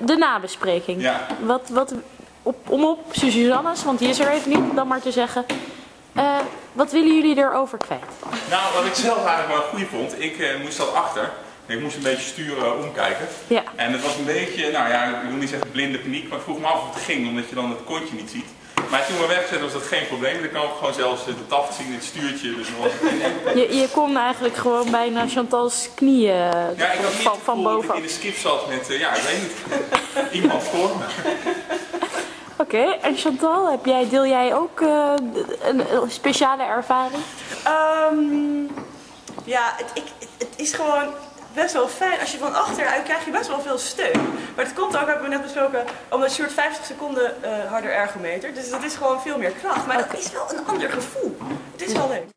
De nabespreking. Ja. Om op Suzanne's, want die is er even niet, dan maar te zeggen. Wat willen jullie erover kwijt? Nou, wat ik zelf eigenlijk wel een goede vond, ik moest dat achter. Ik moest een beetje sturen omkijken. Ja. En het was een beetje, nou ja, ik wil niet zeggen blinde paniek, maar ik vroeg me af of het ging, omdat je dan het kontje niet ziet. Maar toen we wegzetten was dat geen probleem. Dan kan ik gewoon zelfs de taft zien, het stuurtje. Dus dan was het Je kon eigenlijk gewoon bijna Chantal's knieën ja, ik had niet het van gevoel dat boven. ik in de skip zat met, ja, ik weet niet, iemand voor me. Oké, en Chantal, deel jij ook een speciale ervaring? Ja, het is gewoon best wel fijn. Als je van achteruit krijg je best wel veel steun. Maar het komt ook, hebben we net besproken, omdat Sjoerd 50 seconden harder ergometer. Dus dat is gewoon veel meer kracht. Maar dat is wel een ander gevoel. Het is wel leuk.